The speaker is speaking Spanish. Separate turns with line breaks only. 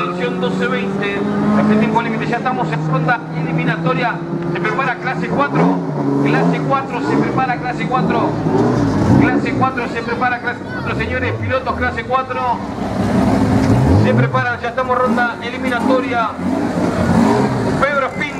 edición 12-20. Este tiempo límite, ya estamos en ronda eliminatoria. Se prepara clase 4. Clase 4 se prepara clase 4. Clase 4 se prepara clase 4, señores. Pilotos clase 4. Se preparan, ya estamos en ronda eliminatoria. Pedro Espín